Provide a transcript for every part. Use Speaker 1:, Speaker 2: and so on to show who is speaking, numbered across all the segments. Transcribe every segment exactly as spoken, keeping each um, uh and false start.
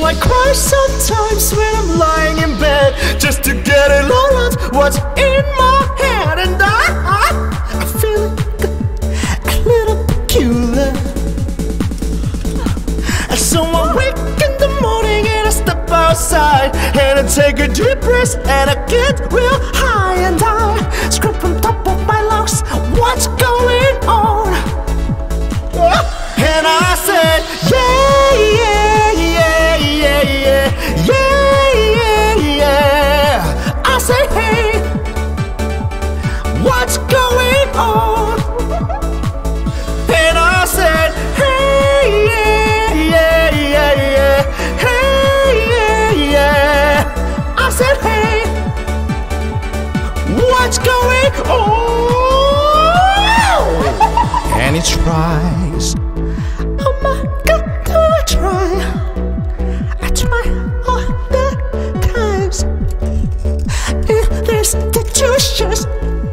Speaker 1: I cry sometimes when I'm lying in bed, just to get it all out what's in my head. And I, I, I feel a little peculiar. So I wake in the morning and I step outside, and I take a deep breath and I get real high, and I scrub on top of my lungs, what's going on? And I said, yeah, yeah, yeah, yeah, yeah, yeah, yeah, yeah. I said, hey, what's going on? And I said, hey, yeah, yeah, yeah, yeah, hey, yeah, yeah. I said, hey, what's going on? And he tries. Oh my God, do I try? I try all the times. And there's the juices.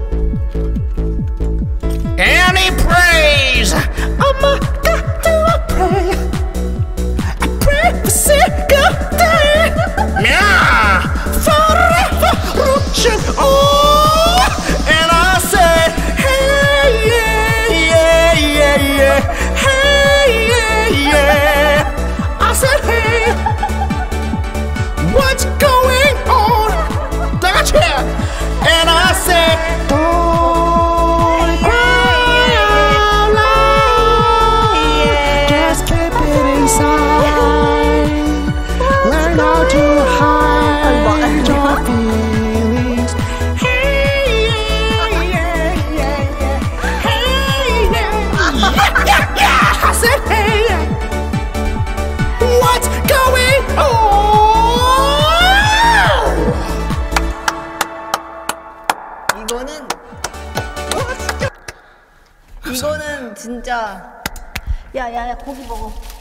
Speaker 1: And he prays. Oh my God, do I pray? I pray for single day. Yeah, for revolution. Oh, and I said, hey, yeah, yeah, yeah, yeah. Hey, yeah, yeah. I said, hey, what's going on? That's here. And I said, don't cry out loud, just keep it inside. Learn how to hide your feelings. Hey, yeah, yeah, yeah, yeah. Hey, yeah, yeah, yeah. I said, hey, what's going on?
Speaker 2: 이거는 이거는 진짜 야야야 고기 먹어.